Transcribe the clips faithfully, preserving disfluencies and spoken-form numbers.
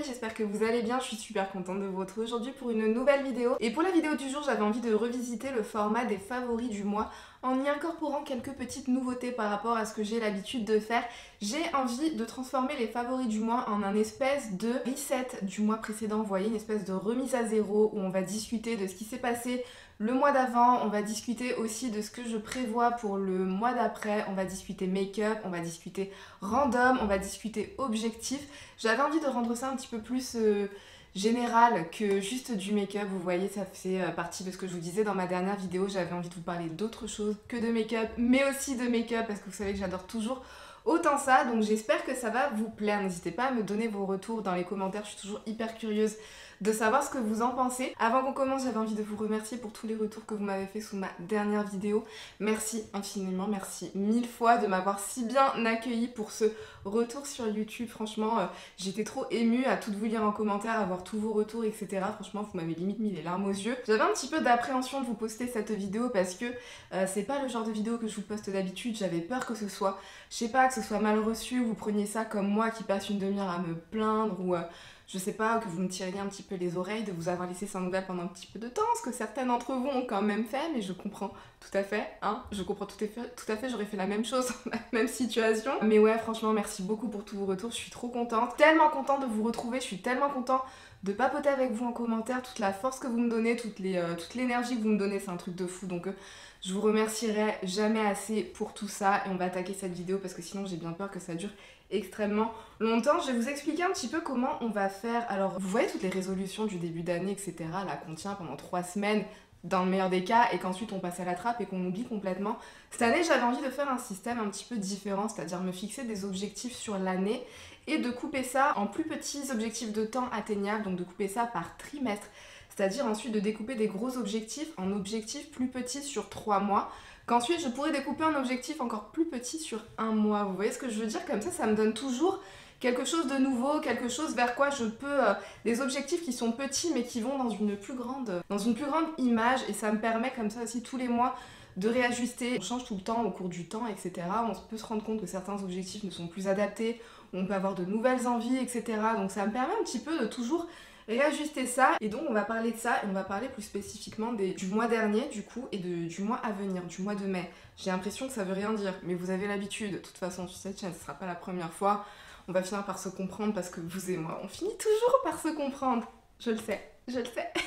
j'espère que vous allez bien, je suis super contente de vous retrouver aujourd'hui pour une nouvelle vidéo. Et pour la vidéo du jour, j'avais envie de revisiter le format des favoris du mois en y incorporant quelques petites nouveautés par rapport à ce que j'ai l'habitude de faire. J'ai envie de transformer les favoris du mois en un espèce de reset du mois précédent, vous voyez, une espèce de remise à zéro où on va discuter de ce qui s'est passé le mois d'avant, on va discuter aussi de ce que je prévois pour le mois d'après, on va discuter make-up, on va discuter random, on va discuter objectif. J'avais envie de rendre ça un petit peu plus euh, général que juste du make-up, vous voyez, ça fait euh, partie de ce que je vous disais dans ma dernière vidéo, j'avais envie de vous parler d'autre chose que de make-up, mais aussi de make-up parce que vous savez que j'adore toujours autant ça, donc j'espère que ça va vous plaire. N'hésitez pas à me donner vos retours dans les commentaires, je suis toujours hyper curieuse de savoir ce que vous en pensez. Avant qu'on commence, j'avais envie de vous remercier pour tous les retours que vous m'avez fait sous ma dernière vidéo. Merci infiniment, merci mille fois de m'avoir si bien accueilli pour ce retour sur YouTube. Franchement, euh, j'étais trop émue à tout vous lire en commentaire, à voir tous vos retours, et cetera. Franchement, vous m'avez limite mis les larmes aux yeux. J'avais un petit peu d'appréhension de vous poster cette vidéo parce que euh, c'est pas le genre de vidéo que je vous poste d'habitude. J'avais peur que ce soit, je sais pas, que ce soit mal reçu, vous preniez ça comme moi qui passe une demi-heure à me plaindre ou... Euh, je sais pas, que vous me tiriez un petit peu les oreilles de vous avoir laissé sans nouvelles pendant un petit peu de temps, ce que certains d'entre vous ont quand même fait, mais je comprends tout à fait, hein, je comprends tout à fait, tout à fait, j'aurais fait la même chose dans la même situation. Mais ouais, franchement, merci beaucoup pour tous vos retours, je suis trop contente, tellement contente de vous retrouver, je suis tellement contente de papoter avec vous en commentaire, toute la force que vous me donnez, toute les, euh, toute l'énergie que vous me donnez, c'est un truc de fou, donc... Euh, je vous remercierai jamais assez pour tout ça et on va attaquer cette vidéo parce que sinon j'ai bien peur que ça dure extrêmement longtemps. Je vais vous expliquer un petit peu comment on va faire. Alors vous voyez toutes les résolutions du début d'année, et cetera là qu'on tient pendant trois semaines dans le meilleur des cas et qu'ensuite on passe à la trappe et qu'on oublie complètement. Cette année j'avais envie de faire un système un petit peu différent, c'est-à-dire me fixer des objectifs sur l'année et de couper ça en plus petits objectifs de temps atteignables, donc de couper ça par trimestre. C'est-à-dire ensuite de découper des gros objectifs en objectifs plus petits sur trois mois, qu'ensuite je pourrais découper un objectif encore plus petit sur un mois. Vous voyez ce que je veux dire? Comme ça, ça me donne toujours quelque chose de nouveau, quelque chose vers quoi je peux... Euh, des objectifs qui sont petits mais qui vont dans une plus grande, dans une plus grande image et ça me permet comme ça aussi tous les mois de réajuster. On change tout le temps au cours du temps, et cetera. On peut se rendre compte que certains objectifs ne sont plus adaptés, on peut avoir de nouvelles envies, et cetera. Donc ça me permet un petit peu de toujours... réajuster ça, et donc on va parler de ça et on va parler plus spécifiquement des, du mois dernier du coup et de, du mois à venir, du mois de mai. J'ai l'impression que ça veut rien dire, mais vous avez l'habitude, de toute façon sur cette chaîne, ce sera pas la première fois, on va finir par se comprendre parce que vous et moi, on finit toujours par se comprendre. Je le sais, je le sais.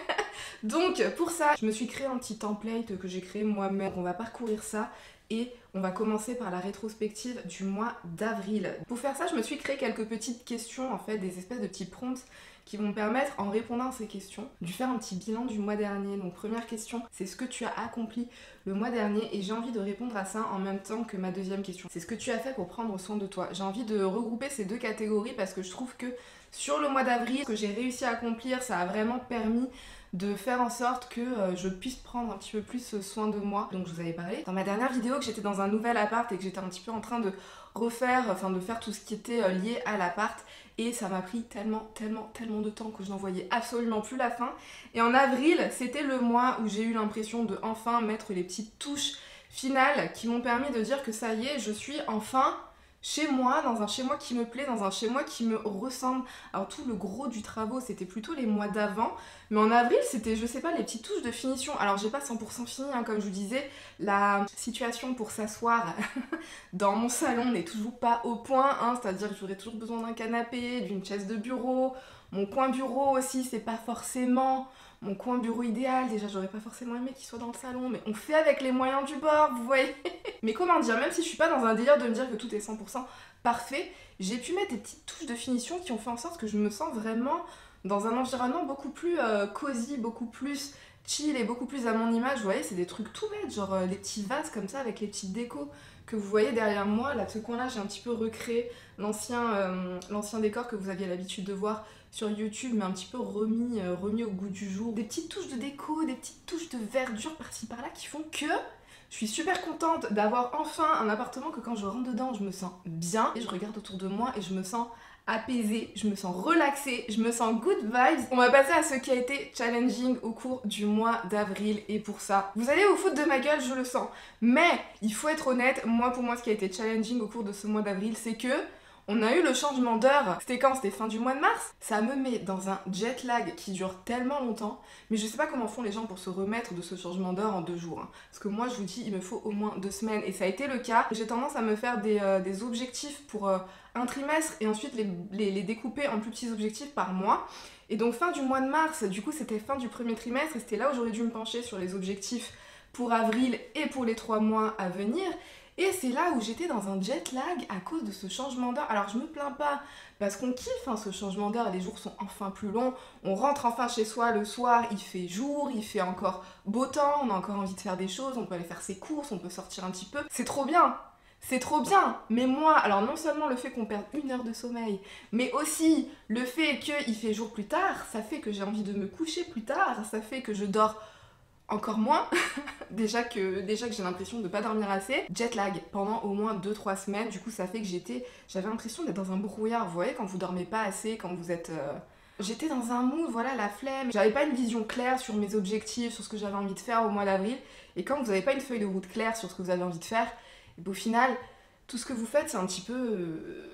Donc pour ça, je me suis créé un petit template que j'ai créé moi-même, on va parcourir ça. Et on va commencer par la rétrospective du mois d'avril. Pour faire ça, je me suis créé quelques petites questions, en fait, des espèces de petits prompts qui vont me permettre, en répondant à ces questions, de faire un petit bilan du mois dernier. Donc première question, c'est ce que tu as accompli le mois dernier et j'ai envie de répondre à ça en même temps que ma deuxième question. C'est ce que tu as fait pour prendre soin de toi. J'ai envie de regrouper ces deux catégories parce que je trouve que sur le mois d'avril, ce que j'ai réussi à accomplir, ça a vraiment permis de faire en sorte que euh, je puisse prendre un petit peu plus soin de moi. Donc je vous avais parlé dans ma dernière vidéo que j'étais dans un nouvel appart et que j'étais un petit peu en train de refaire, enfin de faire tout ce qui était euh, lié à l'appart et ça m'a pris tellement, tellement, tellement de temps que je n'en voyais absolument plus la fin. Et en avril, c'était le mois où j'ai eu l'impression de enfin mettre les petites touches finales qui m'ont permis de dire que ça y est, je suis enfin... chez moi, dans un chez moi qui me plaît, dans un chez moi qui me ressemble. Alors tout le gros du travaux, c'était plutôt les mois d'avant, mais en avril, c'était, je sais pas, les petites touches de finition. Alors j'ai pas cent pour cent fini, hein, comme je vous disais, la situation pour s'asseoir dans mon salon n'est toujours pas au point, hein, c'est-à-dire que j'aurais toujours besoin d'un canapé, d'une chaise de bureau, mon coin bureau aussi, c'est pas forcément... mon coin bureau idéal, déjà j'aurais pas forcément aimé qu'il soit dans le salon, mais on fait avec les moyens du bord, vous voyez. Mais comment dire, même si je suis pas dans un délire de me dire que tout est cent pour cent parfait, j'ai pu mettre des petites touches de finition qui ont fait en sorte que je me sens vraiment dans un environnement beaucoup plus euh, cosy, beaucoup plus chill et beaucoup plus à mon image. Vous voyez, c'est des trucs tout bêtes, genre euh, les petits vases comme ça avec les petites décos que vous voyez derrière moi. Là, de ce coin-là, j'ai un petit peu recréé l'ancien euh, l'ancien décor que vous aviez l'habitude de voir sur YouTube, mais un petit peu remis, euh, remis au goût du jour. Des petites touches de déco, des petites touches de verdure par-ci par-là qui font que je suis super contente d'avoir enfin un appartement que quand je rentre dedans, je me sens bien et je regarde autour de moi et je me sens apaisée, je me sens relaxée, je me sens good vibes. On va passer à ce qui a été challenging au cours du mois d'avril et pour ça, vous allez vous foutre de ma gueule, je le sens. Mais il faut être honnête, moi pour moi ce qui a été challenging au cours de ce mois d'avril, c'est que On a eu le changement d'heure, c'était quand? C'était fin du mois de mars. Ça me met dans un jet lag qui dure tellement longtemps, mais je sais pas comment font les gens pour se remettre de ce changement d'heure en deux jours. Hein. Parce que moi je vous dis, il me faut au moins deux semaines, et ça a été le cas. J'ai tendance à me faire des, euh, des objectifs pour euh, un trimestre, et ensuite les, les, les découper en plus petits objectifs par mois. Et donc fin du mois de mars, du coup c'était fin du premier trimestre, et c'était là où j'aurais dû me pencher sur les objectifs pour avril et pour les trois mois à venir. Et c'est là où j'étais dans un jet lag à cause de ce changement d'heure. Alors je me plains pas, parce qu'on kiffe hein, ce changement d'heure, les jours sont enfin plus longs, on rentre enfin chez soi le soir, il fait jour, il fait encore beau temps, on a encore envie de faire des choses, on peut aller faire ses courses, on peut sortir un petit peu. C'est trop bien, c'est trop bien. Mais moi, alors non seulement le fait qu'on perde une heure de sommeil, mais aussi le fait qu'il fait jour plus tard, ça fait que j'ai envie de me coucher plus tard, ça fait que je dors encore moins, déjà que, déjà que j'ai l'impression de pas dormir assez. Jet lag pendant au moins deux trois semaines, du coup ça fait que j'étais, j'avais l'impression d'être dans un brouillard, vous voyez quand vous dormez pas assez, quand vous êtes... Euh... J'étais dans un mood, voilà, la flemme, j'avais pas une vision claire sur mes objectifs, sur ce que j'avais envie de faire au mois d'avril, et quand vous avez pas une feuille de route claire sur ce que vous avez envie de faire, et ben, au final, tout ce que vous faites c'est un petit peu... Euh...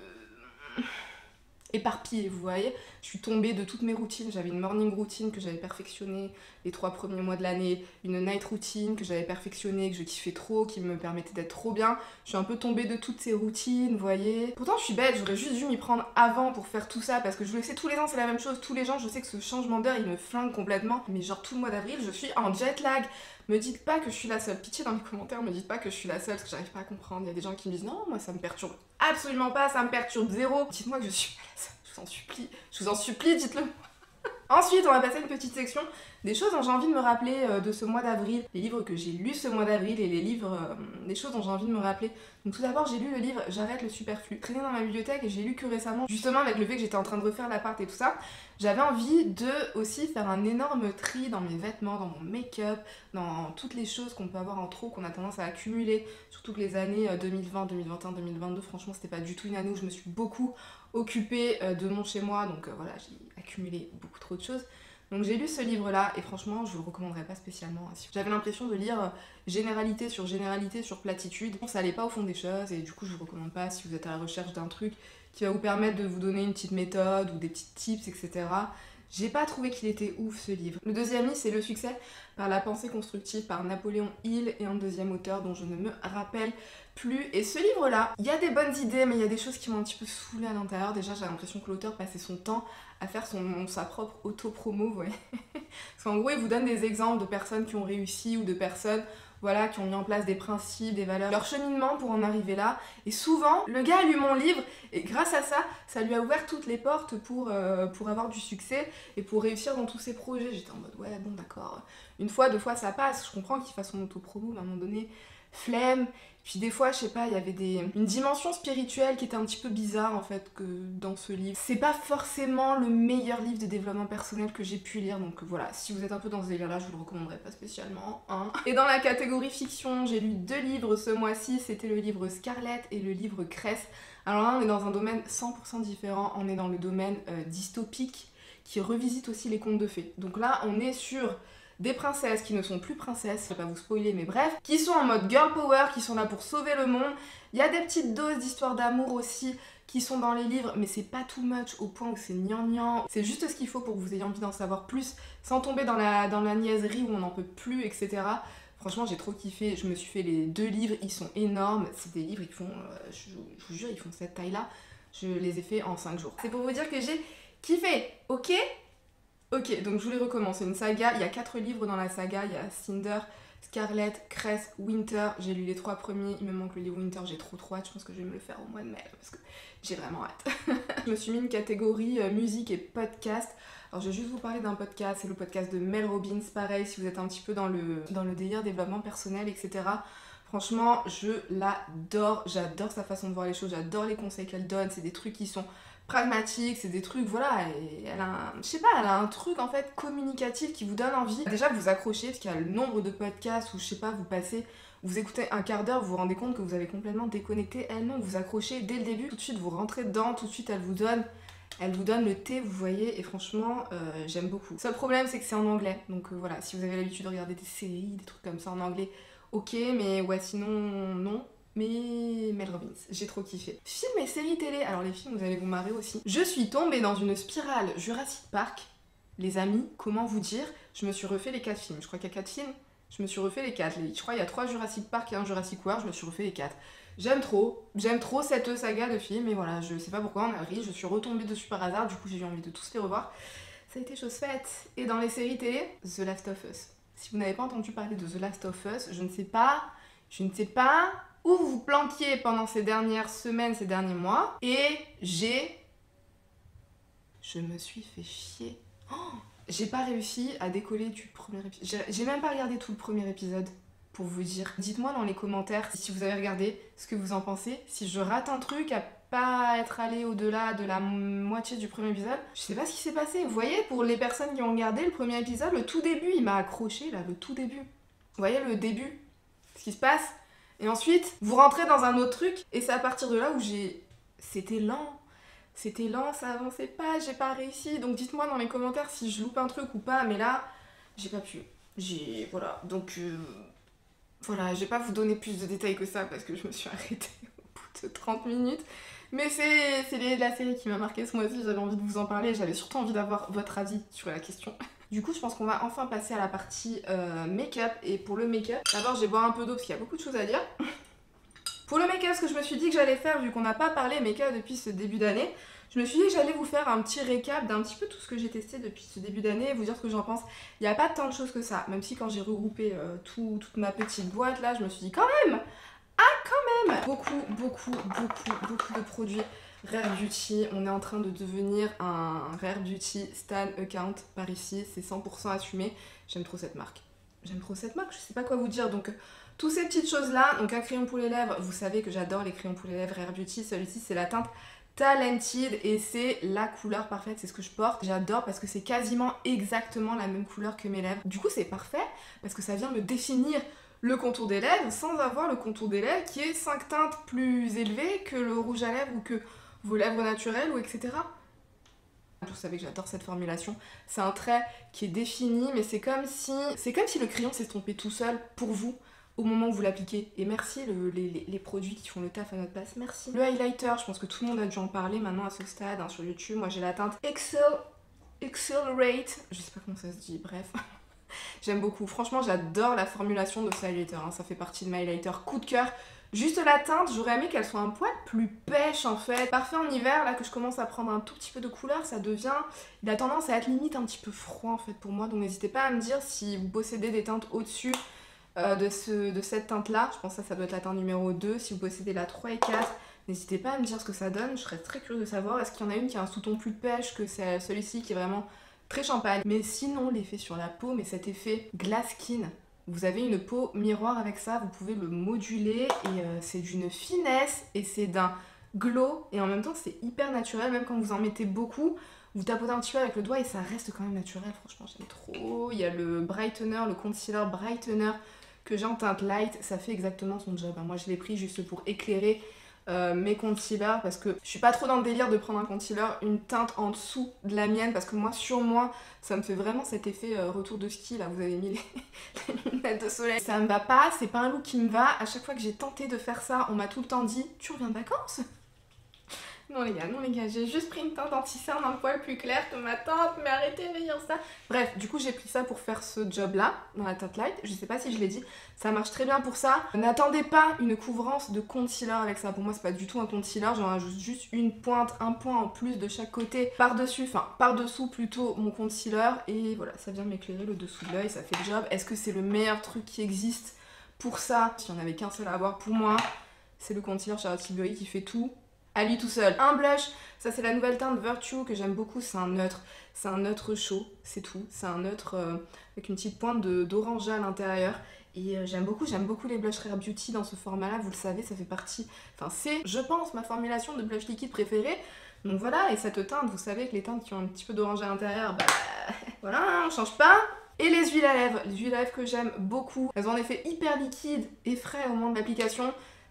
éparpillée, vous voyez. Je suis tombée de toutes mes routines, j'avais une morning routine que j'avais perfectionnée les trois premiers mois de l'année, une night routine que j'avais perfectionnée, que je kiffais trop, qui me permettait d'être trop bien. Je suis un peu tombée de toutes ces routines, vous voyez. Pourtant je suis bête, j'aurais juste dû m'y prendre avant pour faire tout ça, parce que je le sais, tous les ans c'est la même chose, tous les gens, je sais que ce changement d'heure il me flingue complètement, mais genre tout le mois d'avril je suis en jet lag. Me dites pas que je suis la seule, pitié dans les commentaires, me dites pas que je suis la seule, parce que j'arrive pas à comprendre. Il y a des gens qui me disent non, moi ça me perturbe absolument pas, ça me perturbe zéro. Dites-moi que je suis pas la seule, je vous en supplie, je vous en supplie, dites-le moi. Ensuite, on va passer à une petite section des choses dont j'ai envie de me rappeler euh, de ce mois d'avril, les livres que j'ai lus ce mois d'avril et les livres, euh, des choses dont j'ai envie de me rappeler. Donc tout d'abord, j'ai lu le livre J'arrête le superflu, traîné dans ma bibliothèque, et j'ai lu que récemment, justement avec le fait que j'étais en train de refaire l'appart et tout ça. J'avais envie de aussi faire un énorme tri dans mes vêtements, dans mon make-up, dans toutes les choses qu'on peut avoir en trop, qu'on a tendance à accumuler, surtout que les années deux mille vingt, deux mille vingt et un, deux mille vingt-deux, franchement c'était pas du tout une année où je me suis beaucoup occupée de mon chez moi, donc euh, voilà, j'ai accumulé beaucoup trop de choses. Donc j'ai lu ce livre-là et franchement je vous le recommanderais pas spécialement. J'avais l'impression de lire généralité sur généralité sur platitude. Ça allait pas au fond des choses et du coup je vous recommande pas si vous êtes à la recherche d'un truc qui va vous permettre de vous donner une petite méthode ou des petits tips, et cetera. J'ai pas trouvé qu'il était ouf ce livre. Le deuxième livre c'est Le succès par la pensée constructive par Napoléon Hill et un deuxième auteur dont je ne me rappelle plus. Et ce livre-là, il y a des bonnes idées mais il y a des choses qui m'ont un petit peu saoulée à l'intérieur. Déjà j'ai l'impression que l'auteur passait son temps à faire son, sa propre auto-promo, vous voyez. Parce qu'en gros il vous donne des exemples de personnes qui ont réussi ou de personnes voilà, qui ont mis en place des principes, des valeurs, leur cheminement pour en arriver là. Et souvent, le gars a lu mon livre et grâce à ça, ça lui a ouvert toutes les portes pour, euh, pour avoir du succès et pour réussir dans tous ses projets. J'étais en mode ouais bon d'accord, une fois, deux fois ça passe, je comprends qu'il fasse son auto-promo, mais à un moment donné, flemme. Puis des fois, je sais pas, il y avait des... une dimension spirituelle qui était un petit peu bizarre en fait que dans ce livre. C'est pas forcément le meilleur livre de développement personnel que j'ai pu lire, donc voilà, si vous êtes un peu dans ce délire là, je vous le recommanderais pas spécialement. Hein. Et dans la catégorie fiction, j'ai lu deux livres ce mois-ci, c'était le livre Scarlett et le livre Cress. Alors là, on est dans un domaine cent pour cent différent, on est dans le domaine euh, dystopique qui revisite aussi les contes de fées. Donc là, on est sur des princesses qui ne sont plus princesses, je vais pas vous spoiler mais bref, qui sont en mode girl power, qui sont là pour sauver le monde. Il y a des petites doses d'histoire d'amour aussi qui sont dans les livres, mais c'est pas too much au point où c'est gnangnan. C'est juste ce qu'il faut pour que vous ayez envie d'en savoir plus, sans tomber dans la, dans la niaiserie où on n'en peut plus, et cetera. Franchement, j'ai trop kiffé, je me suis fait les deux livres, ils sont énormes. C'est des livres, ils font, euh, je, je vous jure, ils font cette taille-là. Je les ai fait en cinq jours. C'est pour vous dire que j'ai kiffé, ok ? Ok, donc je vous les recommande, c'est une saga, il y a quatre livres dans la saga, il y a Cinder, Scarlett, Cress, Winter, j'ai lu les trois premiers, il me manque le livre Winter, j'ai trop trop hâte, je pense que je vais me le faire au mois de mai, parce que j'ai vraiment hâte. Je me suis mis une catégorie euh, musique et podcast. Alors je vais juste vous parler d'un podcast, c'est le podcast de Mel Robbins, pareil, si vous êtes un petit peu dans le, dans le délire développement personnel, et cetera. Franchement, je l'adore, j'adore sa façon de voir les choses, j'adore les conseils qu'elle donne, c'est des trucs qui sont pragmatique, c'est des trucs, voilà, et elle a un, je sais pas, elle a un truc en fait communicatif qui vous donne envie. Déjà vous accrochez, parce qu'il y a le nombre de podcasts où je sais pas, vous passez, vous écoutez un quart d'heure, vous vous rendez compte que vous avez complètement déconnecté. Elle non, vous accrochez dès le début, tout de suite vous rentrez dedans, tout de suite elle vous donne, elle vous donne le thé, vous voyez, et franchement, euh, j'aime beaucoup. Le seul problème c'est que c'est en anglais, donc euh, voilà, si vous avez l'habitude de regarder des séries, des trucs comme ça en anglais, ok, mais ouais sinon non. mais Mel Robbins, j'ai trop kiffé. Films et séries télé, alors les films vous allez vous marrer aussi. Je suis tombée dans une spirale Jurassic Park, les amis, comment vous dire, je me suis refait les quatre films, je crois qu'il y a quatre films, je me suis refait les quatre, je crois qu'il y a trois Jurassic Park et un Jurassic World, je me suis refait les quatre. J'aime trop, j'aime trop cette saga de films, et voilà, je sais pas pourquoi en avril, je suis retombée dessus par hasard, du coup j'ai eu envie de tous les revoir. Ça a été chose faite. Et dans les séries télé, The Last of Us. Si vous n'avez pas entendu parler de The Last of Us, je ne sais pas, je ne sais pas où vous vous planquiez pendant ces dernières semaines, ces derniers mois, et j'ai... Je me suis fait chier. Oh, j'ai pas réussi à décoller du premier épisode. J'ai même pas regardé tout le premier épisode, pour vous dire. Dites-moi dans les commentaires si vous avez regardé, ce que vous en pensez. Si je rate un truc à pas être allé au-delà de la moitié du premier épisode, je sais pas ce qui s'est passé. Vous voyez, pour les personnes qui ont regardé le premier épisode, le tout début, il m'a accroché, là, le tout début. Vous voyez, le début, ce qui se passe. Et ensuite, vous rentrez dans un autre truc, et c'est à partir de là où j'ai... C'était lent. C'était lent, ça avançait pas, j'ai pas réussi. Donc dites-moi dans les commentaires si je loupe un truc ou pas, mais là, j'ai pas pu. J'ai... Voilà, donc... Euh... Voilà, je vais pas vous donner plus de détails que ça, parce que je me suis arrêtée au bout de trente minutes. Mais c'est, c'est la série qui m'a marqué ce mois-ci, j'avais envie de vous en parler, j'avais surtout envie d'avoir votre avis sur la question. Du coup, je pense qu'on va enfin passer à la partie euh, make-up. Et pour le make-up, d'abord, je vais boire un peu d'eau parce qu'il y a beaucoup de choses à dire. Pour le make-up, ce que je me suis dit que j'allais faire, vu qu'on n'a pas parlé make-up depuis ce début d'année, je me suis dit que j'allais vous faire un petit récap d'un petit peu tout ce que j'ai testé depuis ce début d'année et vous dire ce que j'en pense. Il n'y a pas tant de choses que ça, même si quand j'ai regroupé euh, tout, toute ma petite boîte là, je me suis dit quand même, ah quand même, beaucoup, beaucoup, beaucoup, beaucoup de produits Rare Beauty. On est en train de devenir un Rare Beauty Stan account par ici, c'est cent pour cent assumé. J'aime trop cette marque. J'aime trop cette marque, je sais pas quoi vous dire. Donc, toutes ces petites choses-là. Donc, un crayon pour les lèvres. Vous savez que j'adore les crayons pour les lèvres Rare Beauty. Celui-ci, c'est la teinte Talented et c'est la couleur parfaite. C'est ce que je porte. J'adore parce que c'est quasiment exactement la même couleur que mes lèvres. Du coup, c'est parfait parce que ça vient me définir le contour des lèvres sans avoir le contour des lèvres qui est cinq teintes plus élevé que le rouge à lèvres ou que vos lèvres naturelles ou et cetera. Vous savez que j'adore cette formulation. C'est un trait qui est défini, mais c'est comme si c'est comme si le crayon s'estompait tout seul pour vous au moment où vous l'appliquez. Et merci le, les, les, les produits qui font le taf à notre place, merci. Le highlighter, je pense que tout le monde a dû en parler maintenant à ce stade hein, sur YouTube. Moi j'ai la teinte Excel, Accelerate, je sais pas comment ça se dit, bref. J'aime beaucoup. Franchement, j'adore la formulation de ce highlighter. Hein. Ça fait partie de mes highlighters coup de cœur. Juste la teinte, j'aurais aimé qu'elle soit un poil plus pêche en fait. Parfait en hiver, là que je commence à prendre un tout petit peu de couleur, ça devient... Il a tendance à être limite un petit peu froid en fait pour moi. Donc n'hésitez pas à me dire si vous possédez des teintes au-dessus euh, de, ce, de cette teinte-là. Je pense que ça, ça doit être la teinte numéro deux. Si vous possédez la trois et quatre, n'hésitez pas à me dire ce que ça donne. Je serais très curieuse de savoir. Est-ce qu'il y en a une qui a un sous-ton plus pêche que celui-ci qui est vraiment très champagne. Mais sinon, l'effet sur la peau, mais cet effet glass skin... Vous avez une peau miroir avec ça, vous pouvez le moduler et euh, c'est d'une finesse et c'est d'un glow et en même temps c'est hyper naturel, même quand vous en mettez beaucoup, vous tapotez un petit peu avec le doigt et ça reste quand même naturel, franchement j'aime trop. Il y a le brightener, le concealer brightener que j'ai en teinte light, ça fait exactement son job. Moi je l'ai pris juste pour éclairer Euh, mes concealers parce que je suis pas trop dans le délire de prendre un concealer une teinte en dessous de la mienne parce que moi sur moi ça me fait vraiment cet effet euh, retour de ski là, vous avez mis les, les lunettes de soleil, ça me va pas, c'est pas un look qui me va. À chaque fois que j'ai tenté de faire ça on m'a tout le temps dit tu reviens de vacances? Non les gars, non les gars, j'ai juste pris une teinte anti-cerne un poil plus clair que ma teinte, mais arrêtez de dire ça. Bref, du coup j'ai pris ça pour faire ce job là, dans la teinte light, je sais pas si je l'ai dit, ça marche très bien pour ça. N'attendez pas une couvrance de concealer avec ça, pour moi c'est pas du tout un concealer, j'en rajoute juste une pointe, un point en plus de chaque côté, par-dessus, enfin par-dessous plutôt mon concealer, et voilà, ça vient m'éclairer le dessous de l'œil, ça fait le job. Est-ce que c'est le meilleur truc qui existe pour ça? S'il y en avait qu'un seul à avoir pour moi, c'est le concealer Charlotte Tilbury qui fait tout à lui tout seul. Un blush, ça c'est la nouvelle teinte Virtue que j'aime beaucoup, c'est un neutre, c'est un neutre chaud, c'est tout, c'est un neutre euh, avec une petite pointe d'orange à l'intérieur et euh, j'aime beaucoup, j'aime beaucoup les blushs Rare Beauty dans ce format là, vous le savez, ça fait partie, enfin c'est, je pense, ma formulation de blush liquide préférée. Donc voilà, et cette teinte, vous savez que les teintes qui ont un petit peu d'orange à l'intérieur, bah voilà, on change pas. Et les huiles à lèvres, les huiles à lèvres que j'aime beaucoup, elles ont un effet hyper liquide et frais au moment de l'application.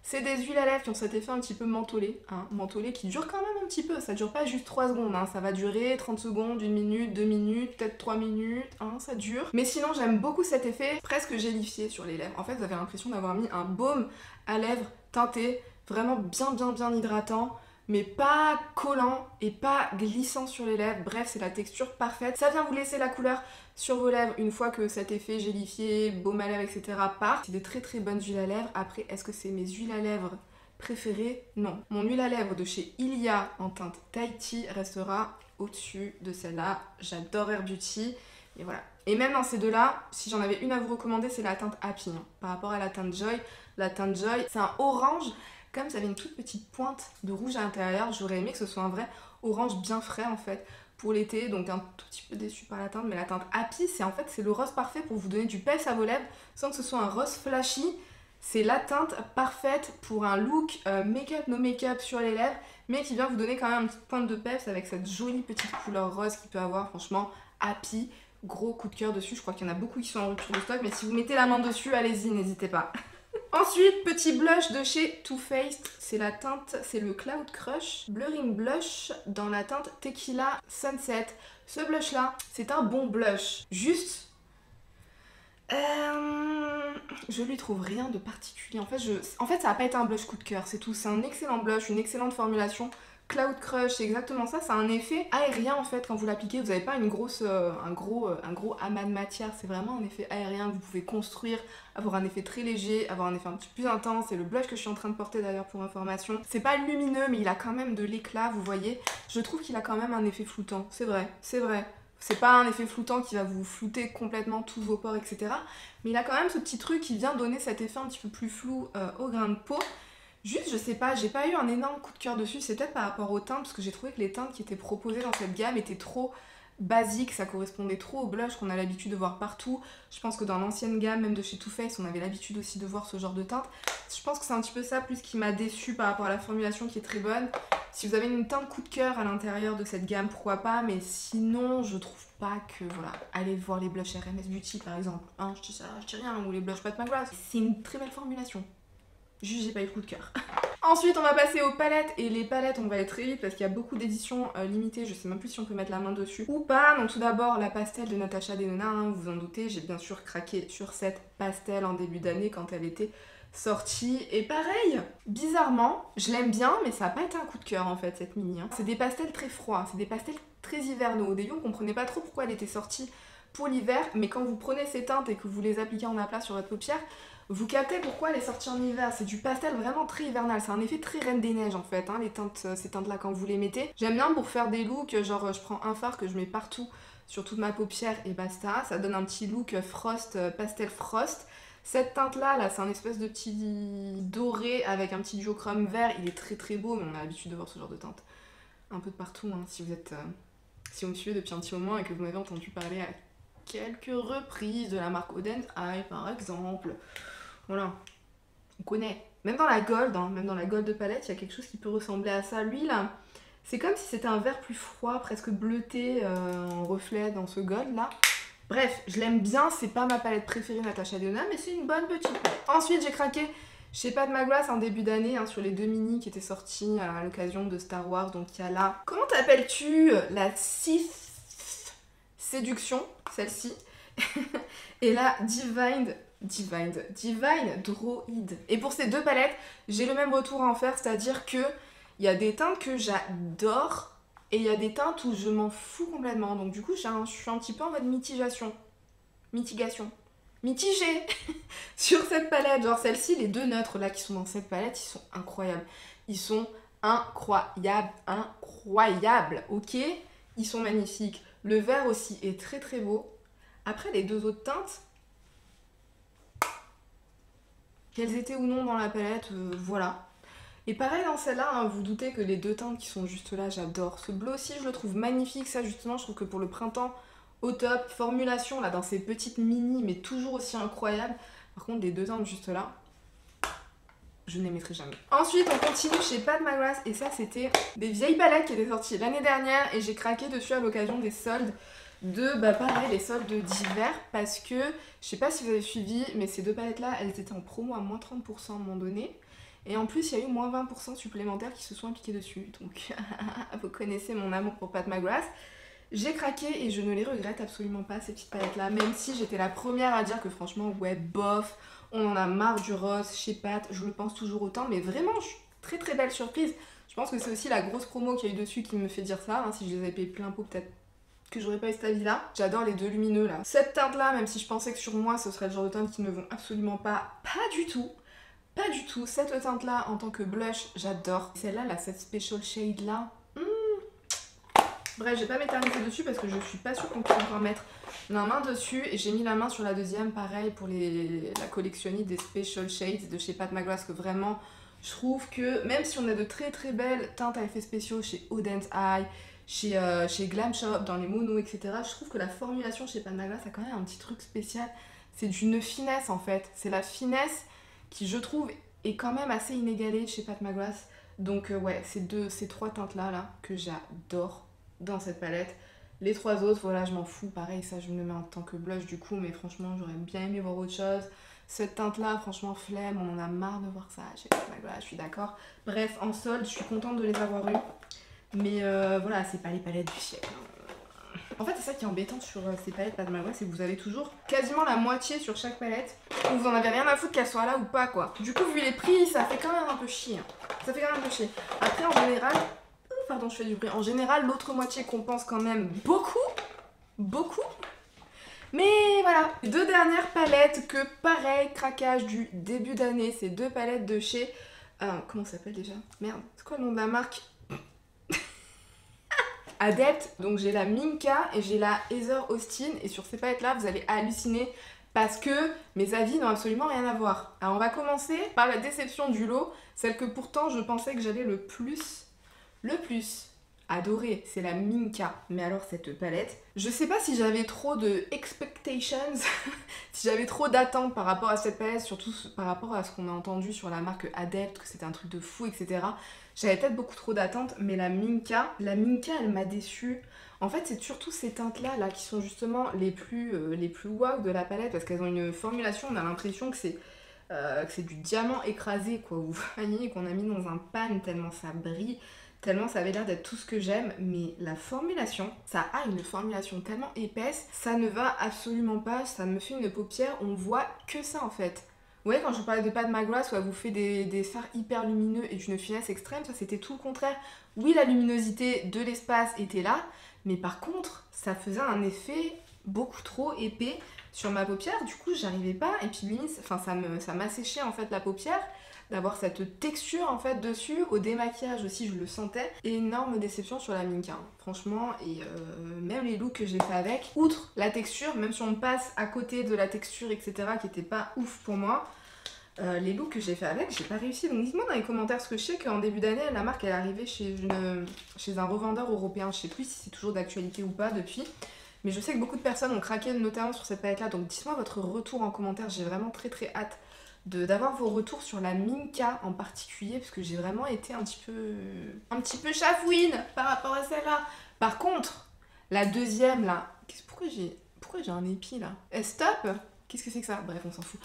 C'est des huiles à lèvres qui ont cet effet un petit peu mentholé, hein, mentholé qui dure quand même un petit peu, ça dure pas juste trois secondes, hein, ça va durer trente secondes, une minute, deux minutes, peut-être trois minutes, hein, ça dure. Mais sinon j'aime beaucoup cet effet presque gélifié sur les lèvres. En fait vous avez l'impression d'avoir mis un baume à lèvres teinté, vraiment bien bien bien hydratant, mais pas collant et pas glissant sur les lèvres. Bref, c'est la texture parfaite. Ça vient vous laisser la couleur sur vos lèvres une fois que cet effet gélifié, baume à lèvres, et cetera part. C'est des très très bonnes huiles à lèvres. Après, est-ce que c'est mes huiles à lèvres préférées? Non. Mon huile à lèvres de chez Ilia en teinte Tahiti restera au-dessus de celle-là. J'adore Air Beauty. Et voilà. Et même dans ces deux-là, si j'en avais une à vous recommander, c'est la teinte Happy. Hein. Par rapport à la teinte Joy, la teinte Joy, c'est un orange. Comme ça avait une toute petite pointe de rouge à l'intérieur, j'aurais aimé que ce soit un vrai orange bien frais en fait pour l'été, donc un tout petit peu déçu par la teinte, mais la teinte Happy, c'est en fait c'est le rose parfait pour vous donner du peps à vos lèvres sans que ce soit un rose flashy. C'est la teinte parfaite pour un look euh, make-up, no make-up sur les lèvres, mais qui vient vous donner quand même une petite pointe de peps avec cette jolie petite couleur rose qu'il peut avoir. Franchement, Happy, gros coup de cœur dessus. Je crois qu'il y en a beaucoup qui sont en rupture de stock, mais si vous mettez la main dessus, allez-y, n'hésitez pas. Ensuite, petit blush de chez Too Faced, c'est la teinte, c'est le Cloud Crush Blurring Blush dans la teinte Tequila Sunset. Ce blush là, c'est un bon blush, juste, euh, je lui trouve rien de particulier. En fait, je, en fait ça n'a pas été un blush coup de cœur, c'est tout, c'est un excellent blush, une excellente formulation. Cloud Crush, c'est exactement ça, ça a un effet aérien en fait quand vous l'appliquez, vous n'avez pas une grosse, euh, un, gros, euh, un gros amas de matière, c'est vraiment un effet aérien que vous pouvez construire, avoir un effet très léger, avoir un effet un petit peu plus intense. C'est le blush que je suis en train de porter d'ailleurs pour information. C'est pas lumineux mais il a quand même de l'éclat, vous voyez. Je trouve qu'il a quand même un effet floutant, c'est vrai, c'est vrai. C'est pas un effet floutant qui va vous flouter complètement tous vos pores, et cetera. Mais il a quand même ce petit truc qui vient donner cet effet un petit peu plus flou euh, au grain de peau. Juste, je sais pas, j'ai pas eu un énorme coup de cœur dessus, c'est peut-être par rapport aux teintes, parce que j'ai trouvé que les teintes qui étaient proposées dans cette gamme étaient trop basiques, ça correspondait trop au blush qu'on a l'habitude de voir partout. Je pense que dans l'ancienne gamme, même de chez Too Faced, on avait l'habitude aussi de voir ce genre de teinte. Je pense que c'est un petit peu ça, plus qui m'a déçue par rapport à la formulation qui est très bonne. Si vous avez une teinte coup de cœur à l'intérieur de cette gamme, pourquoi pas, mais sinon, je trouve pas que, voilà, allez voir les blushs R M S Beauty par exemple, hein, je dis ça, je dis rien, ou les blushs Pat McGrath, c'est une très belle formulation. Juste j'ai pas eu le coup de cœur. Ensuite on va passer aux palettes, et les palettes on va aller très vite parce qu'il y a beaucoup d'éditions euh, limitées, je sais même plus si on peut mettre la main dessus ou pas. Donc tout d'abord la pastel de Natasha Denona, hein, vous vous en doutez, j'ai bien sûr craqué sur cette pastel en début d'année quand elle était sortie. Et pareil, bizarrement, je l'aime bien mais ça a pas été un coup de cœur en fait cette mini. Hein. C'est des pastels très froids, c'est des pastels très hivernaux. Au début on comprenait pas trop pourquoi elle était sortie pour l'hiver, mais quand vous prenez ces teintes et que vous les appliquez en aplat sur votre paupière, vous captez pourquoi elle est sortie en hiver. C'est du pastel vraiment très hivernal, c'est un effet très Reine des Neiges en fait, hein, les teintes, ces teintes là quand vous les mettez. J'aime bien pour faire des looks, genre je prends un fard que je mets partout sur toute ma paupière et basta, ça donne un petit look frost, pastel frost. Cette teinte là, là c'est un espèce de petit doré avec un petit duochrome vert, il est très très beau, mais on a l'habitude de voir ce genre de teinte un peu de partout, hein, si vous êtes, euh, si vous me suivez depuis un petit moment et que vous m'avez entendu parler à quelques reprises de la marque Odense Eye par exemple. Voilà, on connaît. Même dans la gold, hein, même dans la gold de palette, il y a quelque chose qui peut ressembler à ça. Lui là, c'est comme si c'était un vert plus froid, presque bleuté euh, en reflet dans ce gold là. Bref, je l'aime bien, c'est pas ma palette préférée Natasha Denona, mais c'est une bonne petite palette. Ensuite j'ai craqué chez Pat McGrath en début d'année hein, sur les deux mini qui étaient sortis à l'occasion de Star Wars. Donc il y a là, comment t'appelles-tu? La Sith Séduction, celle-ci. Et la Divine, Divine, Divine Droid. Et pour ces deux palettes, j'ai le même retour à en faire, c'est-à-dire que il y a des teintes que j'adore et il y a des teintes où je m'en fous complètement. Donc du coup, je suis un petit peu en mode mitigation. Mitigation. Mitigée sur cette palette. Genre celle-ci, les deux neutres là qui sont dans cette palette, ils sont incroyables. Ils sont incroyables, incroyables, ok? Ils sont magnifiques. Le vert aussi est très très beau. Après les deux autres teintes, qu'elles étaient ou non dans la palette, euh, voilà. Et pareil dans celle-là, hein, vous doutez que les deux teintes qui sont juste là, j'adore. Ce bleu aussi, je le trouve magnifique. Ça justement, je trouve que pour le printemps, au top. Formulation là dans ces petites mini, mais toujours aussi incroyable. Par contre, les deux teintes juste là, je ne les mettrai jamais. Ensuite, on continue chez Pat McGrath. Et ça, c'était des vieilles palettes qui étaient sorties l'année dernière. Et j'ai craqué dessus à l'occasion des soldes de, bah pareil, les soldes d'hiver. Parce que, je sais pas si vous avez suivi, mais ces deux palettes-là, elles étaient en promo à moins trente pour cent à un moment donné. Et en plus, il y a eu moins vingt pour cent supplémentaires qui se sont appliqués dessus. Donc, vous connaissez mon amour pour Pat McGrath. J'ai craqué et je ne les regrette absolument pas, ces petites palettes-là. Même si j'étais la première à dire que franchement, ouais, bof, on en a marre du rose chez Pat. Je le pense toujours autant, mais vraiment, je suis très très belle surprise. Je pense que c'est aussi la grosse promo qu'il y a eu dessus qui me fait dire ça. Hein. Si je les avais payés plein pot, peut-être que j'aurais pas eu cet avis-là. J'adore les deux lumineux là. Cette teinte-là, même si je pensais que sur moi, ce serait le genre de teinte qui ne vont absolument pas, pas du tout. Pas du tout. Cette teinte-là, en tant que blush, j'adore. Celle-là, là, cette special shade-là. Mmh. Bref, j'ai pas m'éterniser dessus parce que je suis pas sûre qu'on puisse encore mettre la main dessus. Et j'ai mis la main sur la deuxième, pareil, pour les... la collectionnie des special shades de chez Pat McGrath, que vraiment, je trouve que même si on a de très très belles teintes à effets spéciaux chez Odent Eye, chez, euh, chez Glam Shop, dans les monos, et cetera, je trouve que la formulation chez Pat McGrath a quand même un petit truc spécial. C'est d'une finesse en fait. C'est la finesse qui, je trouve, est quand même assez inégalée chez Pat McGrath. Donc euh, ouais, ces deux, ces trois teintes-là là, que j'adore dans cette palette. Les trois autres, voilà, je m'en fous. Pareil, ça, je me le mets en tant que blush du coup, mais franchement, j'aurais bien aimé voir autre chose. Cette teinte-là, franchement, flemme, on en a marre de voir ça chez Pat McGrath, je suis d'accord. Bref, en solde, je suis contente de les avoir eues. Mais euh, voilà, c'est pas les palettes du siècle. En fait, c'est ça qui est embêtant sur euh, ces palettes Pat McGrath, c'est que vous avez toujours quasiment la moitié sur chaque palette. Donc vous en avez rien à foutre qu'elle soit là ou pas, quoi. Du coup, vu les prix, ça fait quand même un peu chier. Ça fait quand même un peu chier. Après, en général... Pardon, je fais du bruit. En général, l'autre moitié compense quand même beaucoup. Beaucoup. Mais voilà. Les deux dernières palettes que, pareil, craquage du début d'année. Ces deux palettes de chez... Euh, comment ça s'appelle déjà? Merde, c'est quoi le nom de la marque? Adept. Donc j'ai la Minka et j'ai la Heather Austin. Et sur ces palettes là vous allez halluciner parce que mes avis n'ont absolument rien à voir. Alors on va commencer par la déception du lot. Celle que pourtant je pensais que j'allais le plus, le plus adorer. C'est la Minka. Mais alors cette palette, je sais pas si j'avais trop de expectations, si j'avais trop d'attentes par rapport à cette palette, surtout par rapport à ce qu'on a entendu sur la marque Adept, que c'était un truc de fou, et cetera. J'avais peut-être beaucoup trop d'attentes, mais la Minka, la Minka, elle m'a déçue. En fait, c'est surtout ces teintes-là là, qui sont justement les plus, euh, les plus waouh de la palette, parce qu'elles ont une formulation, on a l'impression que c'est euh, que c'est du diamant écrasé, quoi, ou vanillé qu'on a mis dans un pan, tellement ça brille, tellement ça avait l'air d'être tout ce que j'aime, mais la formulation, ça a une formulation tellement épaisse, ça ne va absolument pas, ça me fait une paupière, on voit que ça en fait. Vous voyez, quand je vous parlais de Pat McGrath, où elle vous fait des, des fards hyper lumineux et d'une finesse extrême, ça c'était tout le contraire. Oui, la luminosité de l'espace était là, mais par contre, ça faisait un effet beaucoup trop épais sur ma paupière. Du coup, j'arrivais pas, et puis limite, enfin, ça me, ça m'asséchait en fait la paupière, d'avoir cette texture en fait dessus. Au démaquillage aussi, je le sentais. Énorme déception sur la Minka, hein. Franchement, et euh, même les looks que j'ai fait avec, outre la texture, même si on passe à côté de la texture, et cetera, qui était pas ouf pour moi, euh, les looks que j'ai fait avec, j'ai pas réussi. Donc dites-moi dans les commentaires, parce que je sais qu'en début d'année, la marque elle est arrivée chez, une, chez un revendeur européen. Je sais plus si c'est toujours d'actualité ou pas depuis. Mais je sais que beaucoup de personnes ont craqué notamment sur cette palette là. Donc dites-moi votre retour en commentaire, j'ai vraiment très très hâte d'avoir vos retours sur la Minka en particulier, parce que j'ai vraiment été un petit peu un petit peu chafouine par rapport à celle-là. Par contre, la deuxième là, pourquoi j'ai pourquoi j'ai un épi là? Eh, stop. Qu'est-ce que c'est que ça? Bref, on s'en fout.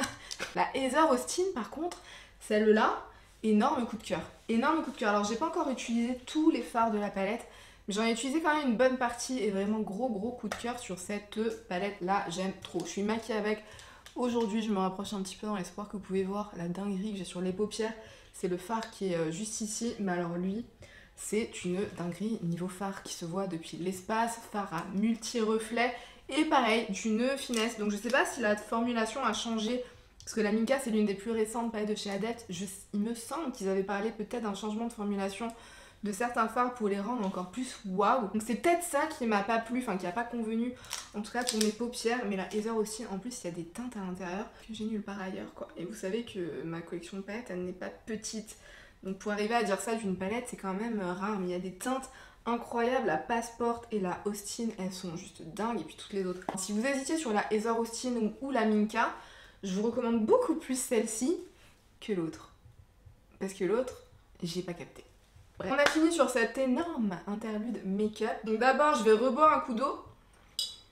La Heather Austin par contre, celle-là, énorme coup de cœur. Énorme coup de cœur. Alors j'ai pas encore utilisé tous les fards de la palette, mais j'en ai utilisé quand même une bonne partie et vraiment gros gros coup de cœur sur cette palette là, j'aime trop. Je suis maquillée avec. Aujourd'hui, je me rapproche un petit peu dans l'espoir que vous pouvez voir la dinguerie que j'ai sur les paupières. C'est le fard qui est juste ici, mais alors lui, c'est une dinguerie niveau fard qui se voit depuis l'espace, fard à multi-reflets et pareil, d'une finesse. Donc je sais pas si la formulation a changé, parce que la Minka c'est l'une des plus récentes palettes de chez Adept. Je, il me semble qu'ils avaient parlé peut-être d'un changement de formulation de certains fards pour les rendre encore plus waouh. Donc c'est peut-être ça qui m'a pas plu, enfin qui a pas convenu, en tout cas pour mes paupières. Mais la Heather aussi, en plus il y a des teintes à l'intérieur que j'ai nulle part ailleurs quoi. Et vous savez que ma collection de palettes elle n'est pas petite, donc pour arriver à dire ça d'une palette c'est quand même rare. Mais il y a des teintes incroyables, la Passport et la Austin elles sont juste dingues, et puis toutes les autres. Si vous hésitiez sur la Heather Austin ou, ou la Minka, je vous recommande beaucoup plus celle-ci que l'autre, parce que l'autre j'ai pas capté. Bref. On a fini sur cet énorme interlude make-up. Donc d'abord, je vais reboire un coup d'eau.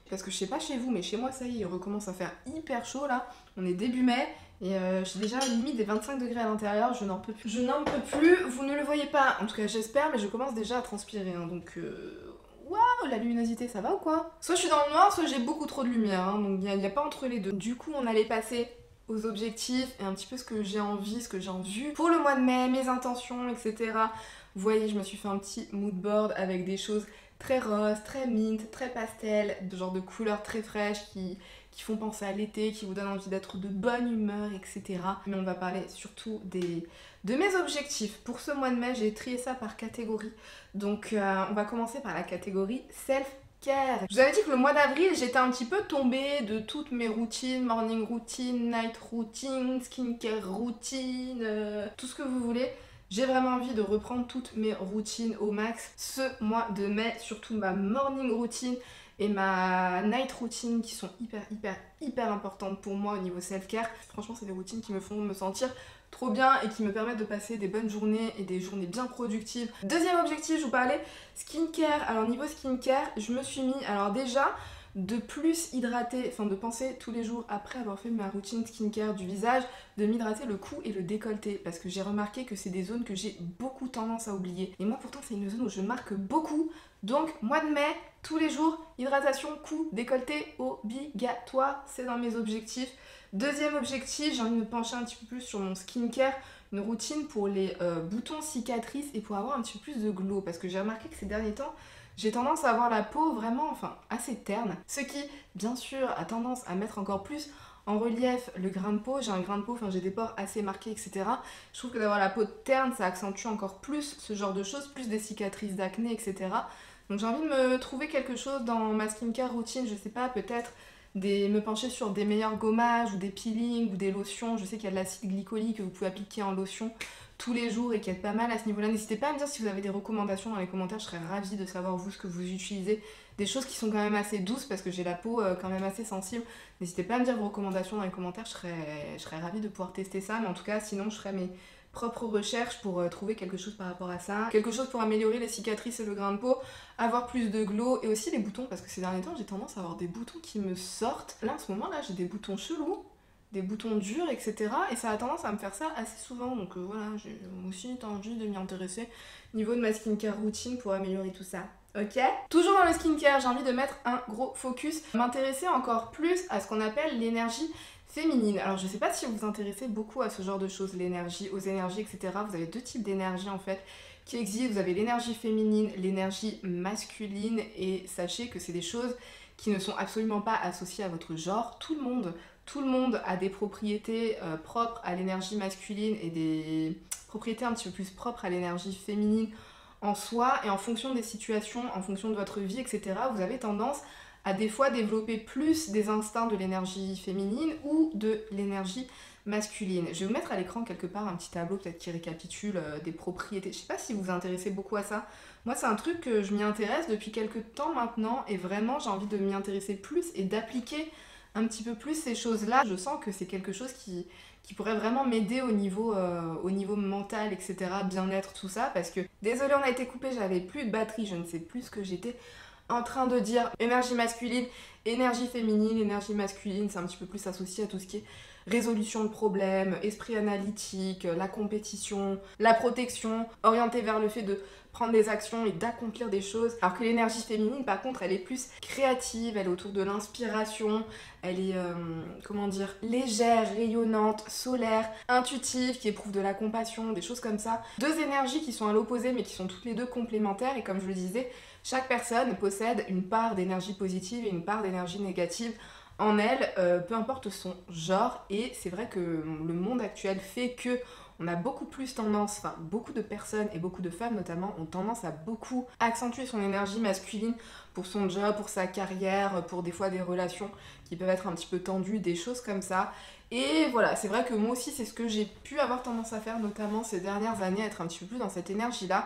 parce que je sais pas chez vous, mais chez moi ça y est, il recommence à faire hyper chaud là. On est début mai et euh, j'ai déjà limite des vingt-cinq degrés à l'intérieur, je n'en peux plus. Je n'en peux plus, vous ne le voyez pas, en tout cas j'espère, mais je commence déjà à transpirer, hein, donc euh... waouh, la luminosité ça va ou quoi? Soit je suis dans le noir, soit j'ai beaucoup trop de lumière, hein, donc il n'y a, a pas entre les deux. Du coup on allait passer aux objectifs et un petit peu ce que j'ai envie, ce que j'ai en vue pour le mois de mai, mes intentions, et cetera. Vous voyez, je me suis fait un petit mood board avec des choses très roses, très mint, très pastel, de genre de couleurs très fraîches qui, qui font penser à l'été, qui vous donnent envie d'être de bonne humeur, et cetera. Mais on va parler surtout des, de mes objectifs. Pour ce mois de mai, j'ai trié ça par catégorie. Donc euh, on va commencer par la catégorie self care. Je vous avais dit que le mois d'avril, j'étais un petit peu tombée de toutes mes routines, morning routine, night routine, skincare routine, euh, tout ce que vous voulez. J'ai vraiment envie de reprendre toutes mes routines au max ce mois de mai, surtout ma morning routine et ma night routine qui sont hyper hyper hyper importantes pour moi au niveau self-care. Franchement, c'est des routines qui me font me sentir trop bien et qui me permettent de passer des bonnes journées et des journées bien productives. Deuxième objectif, je vous parlais skincare. Alors niveau skincare, je me suis mis, alors déjà, de plus hydrater, enfin de penser tous les jours après avoir fait ma routine skincare du visage, de m'hydrater le cou et le décolleté parce que j'ai remarqué que c'est des zones que j'ai beaucoup tendance à oublier. Et moi pourtant c'est une zone où je marque beaucoup, donc mois de mai, tous les jours, hydratation, cou, décolleté, obligatoire, c'est dans mes objectifs. Deuxième objectif, j'ai envie de me pencher un petit peu plus sur mon skincare, une routine pour les euh, boutons cicatrices et pour avoir un petit peu plus de glow parce que j'ai remarqué que ces derniers temps, j'ai tendance à avoir la peau vraiment, enfin, assez terne. Ce qui, bien sûr, a tendance à mettre encore plus en relief le grain de peau. J'ai un grain de peau, enfin j'ai des pores assez marqués, et cetera. Je trouve que d'avoir la peau terne, ça accentue encore plus ce genre de choses, plus des cicatrices d'acné, et cetera. Donc j'ai envie de me trouver quelque chose dans ma skincare routine, je sais pas, peut-être des, me pencher sur des meilleurs gommages ou des peelings ou des lotions. Je sais qu'il y a de l'acide glycolique que vous pouvez appliquer en lotion tous les jours et qui aide pas mal à ce niveau-là. N'hésitez pas à me dire si vous avez des recommandations dans les commentaires, je serais ravie de savoir vous ce que vous utilisez. Des choses qui sont quand même assez douces parce que j'ai la peau euh, quand même assez sensible. N'hésitez pas à me dire vos recommandations dans les commentaires, je serais, je serais ravie de pouvoir tester ça. Mais en tout cas, sinon je ferai mes propres recherches pour euh, trouver quelque chose par rapport à ça. Quelque chose pour améliorer les cicatrices et le grain de peau, avoir plus de glow et aussi les boutons parce que ces derniers temps j'ai tendance à avoir des boutons qui me sortent. Là en ce moment là j'ai des boutons chelous, des boutons durs, et cetera. Et ça a tendance à me faire ça assez souvent. Donc euh, voilà, j'ai aussi envie de m'y intéresser niveau de ma skincare routine pour améliorer tout ça. Ok. Toujours dans le skincare, j'ai envie de mettre un gros focus, m'intéresser encore plus à ce qu'on appelle l'énergie féminine. Alors je sais pas si vous vous intéressez beaucoup à ce genre de choses, l'énergie, aux énergies, et cetera. Vous avez deux types d'énergie en fait qui existent. Vous avez l'énergie féminine, l'énergie masculine et sachez que c'est des choses qui ne sont absolument pas associées à votre genre. Tout le monde Tout le monde a des propriétés euh, propres à l'énergie masculine et des propriétés un petit peu plus propres à l'énergie féminine en soi. Et en fonction des situations, en fonction de votre vie, et cetera, vous avez tendance à des fois développer plus des instincts de l'énergie féminine ou de l'énergie masculine. Je vais vous mettre à l'écran quelque part un petit tableau peut-être qui récapitule euh, des propriétés. Je sais pas si vous vous intéressez beaucoup à ça. Moi c'est un truc que je m'y intéresse depuis quelques temps maintenant et vraiment j'ai envie de m'y intéresser plus et d'appliquer un petit peu plus ces choses-là. Je sens que c'est quelque chose qui, qui pourrait vraiment m'aider au niveau, euh, au niveau mental, et cetera, bien-être, tout ça, parce que, désolée, on a été coupé, j'avais plus de batterie, je ne sais plus ce que j'étais en train de dire. Énergie masculine, énergie féminine, énergie masculine, c'est un petit peu plus associé à tout ce qui est résolution de problèmes, esprit analytique, la compétition, la protection, orienté vers le fait de prendre des actions et d'accomplir des choses. Alors que l'énergie féminine, par contre, elle est plus créative, elle est autour de l'inspiration, elle est, euh, comment dire, légère, rayonnante, solaire, intuitive, qui éprouve de la compassion, des choses comme ça. Deux énergies qui sont à l'opposé, mais qui sont toutes les deux complémentaires, et comme je le disais, chaque personne possède une part d'énergie positive et une part d'énergie négative en elle, euh, peu importe son genre, et c'est vrai que le monde actuel fait que on a beaucoup plus tendance, enfin beaucoup de personnes et beaucoup de femmes notamment ont tendance à beaucoup accentuer son énergie masculine pour son job, pour sa carrière, pour des fois des relations qui peuvent être un petit peu tendues, des choses comme ça. Et voilà, c'est vrai que moi aussi c'est ce que j'ai pu avoir tendance à faire notamment ces dernières années, être un petit peu plus dans cette énergie-là.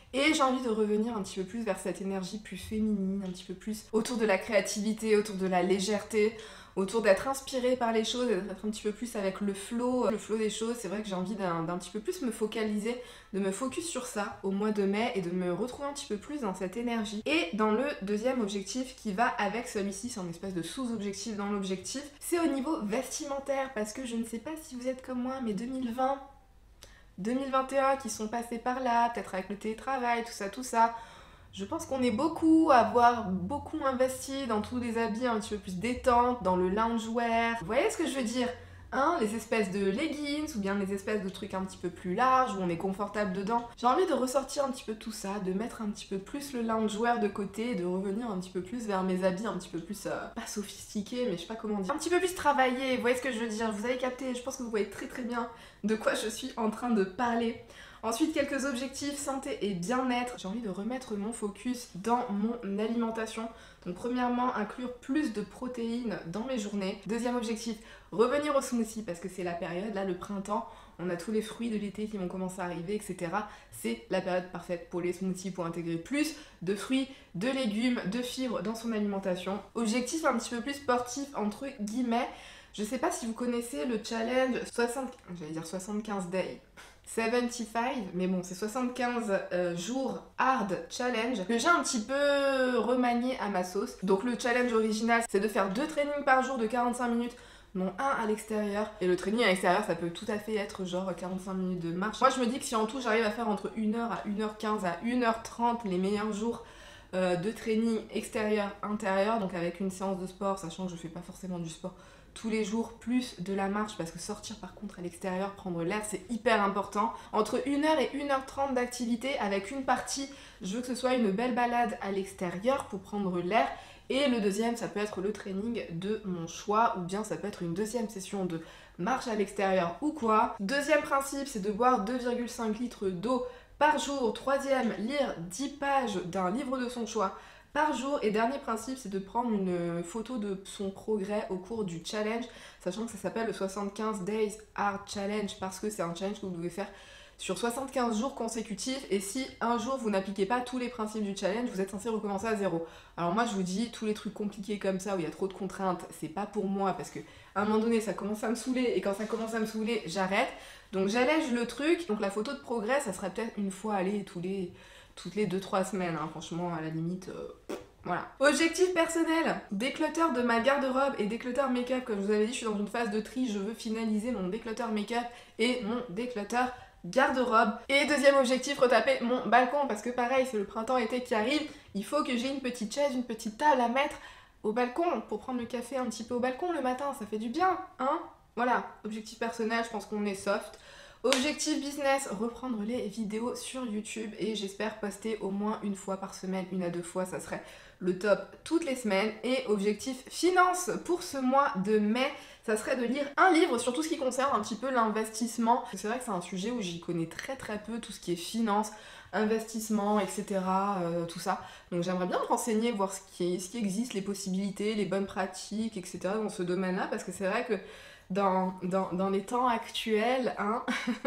Et j'ai envie de revenir un petit peu plus vers cette énergie plus féminine, un petit peu plus autour de la créativité, autour de la légèreté, autour d'être inspirée par les choses, d'être un petit peu plus avec le flow, le flow des choses. C'est vrai que j'ai envie d'un d'un petit peu plus me focaliser, de me focus sur ça au mois de mai et de me retrouver un petit peu plus dans cette énergie. Et dans le deuxième objectif qui va avec celui-ci, c'est un espèce de sous-objectif dans l'objectif, c'est au niveau vestimentaire, parce que je ne sais pas si vous êtes comme moi, mais deux mille vingt, deux mille vingt et un qui sont passés par là, peut-être avec le télétravail, tout ça, tout ça. Je pense qu'on est beaucoup à avoir beaucoup investi dans tous les habits un petit peu plus détente, dans le loungewear. Vous voyez ce que je veux dire? Hein, les espèces de leggings ou bien les espèces de trucs un petit peu plus larges où on est confortable dedans. J'ai envie de ressortir un petit peu tout ça, de mettre un petit peu plus le loungewear de côté et de revenir un petit peu plus vers mes habits un petit peu plus, euh, pas sophistiqués, mais je sais pas comment dire. Un petit peu plus travaillés, vous voyez ce que je veux dire? Vous avez capté, je pense que vous voyez très très bien de quoi je suis en train de parler. Ensuite, quelques objectifs santé et bien-être. J'ai envie de remettre mon focus dans mon alimentation. Donc premièrement, inclure plus de protéines dans mes journées. Deuxième objectif, revenir au smoothie parce que c'est la période, là le printemps, on a tous les fruits de l'été qui vont commencer à arriver, et cetera. C'est la période parfaite pour les smoothies, pour intégrer plus de fruits, de légumes, de fibres dans son alimentation. Objectif un petit peu plus sportif entre guillemets. Je sais pas si vous connaissez le challenge soixante, j'allais dire soixante-quinze days. soixante-quinze, mais bon, c'est soixante-quinze euh, jours hard challenge que j'ai un petit peu remanié à ma sauce. Donc le challenge original, c'est de faire deux trainings par jour de quarante-cinq minutes, non un à l'extérieur. Et le training à l'extérieur, ça peut tout à fait être genre quarante-cinq minutes de marche. Moi, je me dis que si en tout, j'arrive à faire entre une heure à une heure quinze à une heure trente les meilleurs jours euh, de training extérieur-intérieur, donc avec une séance de sport, sachant que je fais pas forcément du sport tous les jours, plus de la marche, parce que sortir par contre à l'extérieur, prendre l'air, c'est hyper important. Entre une heure et une heure trente d'activité, avec une partie, je veux que ce soit une belle balade à l'extérieur pour prendre l'air, et le deuxième, ça peut être le training de mon choix, ou bien ça peut être une deuxième session de marche à l'extérieur ou quoi. Deuxième principe, c'est de boire deux virgule cinq litres d'eau par jour. Troisième, lire dix pages d'un livre de son choix par jour. Et dernier principe, c'est de prendre une photo de son progrès au cours du challenge, sachant que ça s'appelle le soixante-quinze days hard challenge parce que c'est un challenge que vous devez faire sur soixante-quinze jours consécutifs, et si un jour vous n'appliquez pas tous les principes du challenge, vous êtes censé recommencer à zéro. Alors moi je vous dis, tous les trucs compliqués comme ça où il y a trop de contraintes, c'est pas pour moi parce que à un moment donné ça commence à me saouler, et quand ça commence à me saouler, j'arrête. Donc j'allège le truc. Donc la photo de progrès, ça serait peut-être une fois, allez, tous les toutes les deux trois semaines, hein. Franchement, à la limite, euh, voilà. Objectif personnel, déclutter de ma garde-robe et déclutter make-up. Comme je vous avais dit, je suis dans une phase de tri, je veux finaliser mon déclutter make-up et mon déclutter garde-robe. Et deuxième objectif, retaper mon balcon, parce que pareil, c'est le printemps-été qui arrive, il faut que j'ai une petite chaise, une petite table à mettre au balcon pour prendre le café un petit peu au balcon le matin, ça fait du bien, hein. Voilà, objectif personnel, je pense qu'on est soft. Objectif business, reprendre les vidéos sur YouTube, et j'espère poster au moins une fois par semaine, une à deux fois, ça serait le top toutes les semaines. Et objectif finance pour ce mois de mai, ça serait de lire un livre sur tout ce qui concerne un petit peu l'investissement. C'est vrai que c'est un sujet où j'y connais très très peu, tout ce qui est finance, investissement, et cetera. Euh, tout ça. Donc j'aimerais bien me renseigner, voir ce qui, ce qui existe, les possibilités, les bonnes pratiques, et cetera dans ce domaine-là, parce que c'est vrai que Dans, dans, dans les temps actuels, hein,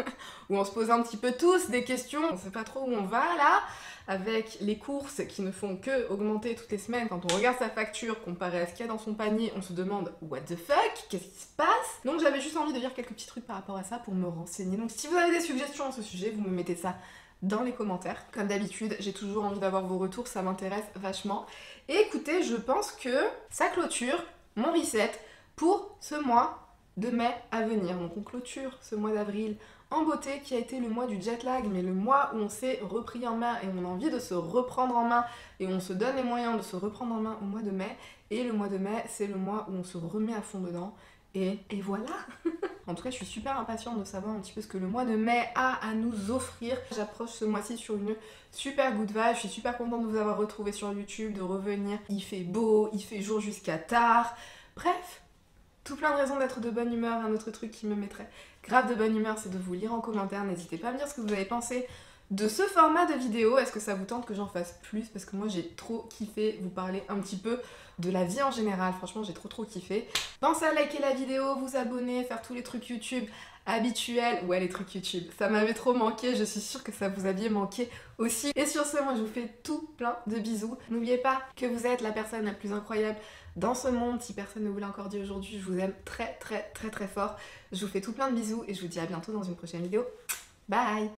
où on se pose un petit peu tous des questions, on sait pas trop où on va là, avec les courses qui ne font que augmenter toutes les semaines. Quand on regarde sa facture comparée à ce qu'il y a dans son panier, on se demande what the fuck, qu'est-ce qui se passe? Donc j'avais juste envie de dire quelques petits trucs par rapport à ça pour me renseigner. Donc si vous avez des suggestions à ce sujet, vous me mettez ça dans les commentaires. Comme d'habitude, j'ai toujours envie d'avoir vos retours, ça m'intéresse vachement. Et écoutez, je pense que ça clôture mon reset pour ce mois de mai à venir. Donc on clôture ce mois d'avril en beauté, qui a été le mois du jet lag, mais le mois où on s'est repris en main et on a envie de se reprendre en main et on se donne les moyens de se reprendre en main au mois de mai. Et le mois de mai, c'est le mois où on se remet à fond dedans. Et, et voilà. En tout cas, je suis super impatiente de savoir un petit peu ce que le mois de mai a à nous offrir. J'approche ce mois-ci sur une super good vibe. Je suis super contente de vous avoir retrouvé sur YouTube, de revenir. Il fait beau, il fait jour jusqu'à tard. Bref, tout plein de raisons d'être de bonne humeur. Un autre truc qui me mettrait grave de bonne humeur, c'est de vous lire en commentaire. N'hésitez pas à me dire ce que vous avez pensé de ce format de vidéo. Est-ce que ça vous tente que j'en fasse plus? Parce que moi j'ai trop kiffé vous parler un petit peu de la vie en général, franchement j'ai trop trop kiffé. Pensez à liker la vidéo, vous abonner, faire tous les trucs YouTube habituels. Ouais, les trucs YouTube, ça m'avait trop manqué, je suis sûre que ça vous aviez manqué aussi. Et sur ce, moi je vous fais tout plein de bisous. N'oubliez pas que vous êtes la personne la plus incroyable dans ce monde. Si personne ne vous l'a encore dit aujourd'hui, je vous aime très très très très fort. Je vous fais tout plein de bisous et je vous dis à bientôt dans une prochaine vidéo. Bye!